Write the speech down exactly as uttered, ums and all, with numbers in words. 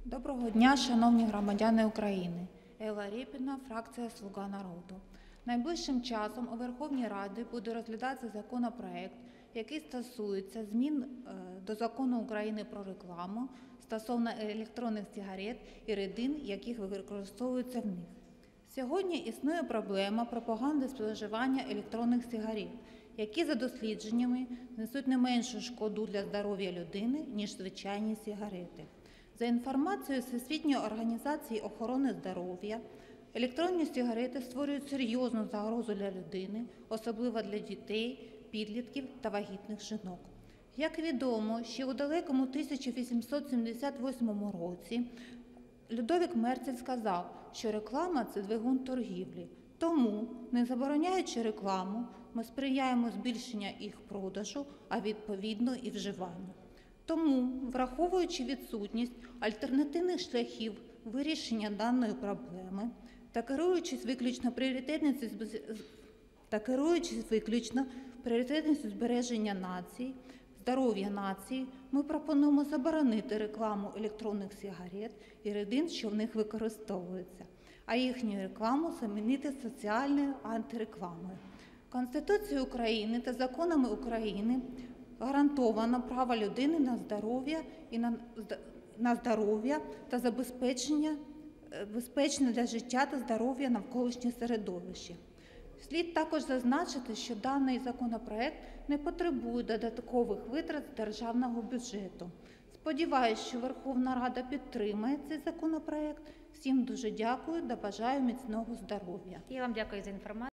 Доброго дня, шановні громадяни України. Елла Рєпіна, фракція «Слуга народу». Найближчим часом у Верховній Раді буде розглядатися законопроект, який стосується змін до Закону України про рекламу стосовно електронних сигарет і рідин, яких використовуються в них. Сьогодні існує проблема пропаганди споживання електронних сигарет, які за дослідженнями несуть не меншу шкоду для здоров'я людини, ніж звичайні сигарети. За інформацією Всесвітньої організації охорони здоров'я, електронні сигарети створюють серйозну загрозу для людини, особливо для дітей, підлітків та вагітних жінок. Як відомо, ще у далекому тисяча вісімсот сімдесят восьмому році Людовік Мерцель сказав, що реклама – це двигун торгівлі. Тому, не забороняючи рекламу, ми сприяємо збільшенню їх продажу, а відповідно і вживанню. Тому, враховуючи відсутність альтернативних шляхів вирішення даної проблеми та керуючись виключно пріоритетністю, та керуючись виключно пріоритетністю збереження нації, здоров'я нації, ми пропонуємо заборонити рекламу електронних сигарет і рідин, що в них використовуються, а їхню рекламу замінити соціальною антирекламою. Конституцією України та законами України гарантовано право людини на здоров'я і на, на здоров'я та забезпечення безпечне для життя та здоров'я навколишнє середовище. Слід також зазначити, що даний законопроект не потребує додаткових витрат з державного бюджету. Сподіваюсь, що Верховна Рада підтримає цей законопроект. Всім дуже дякую та бажаю міцного здоров'я. Я вам дякую за інформацію.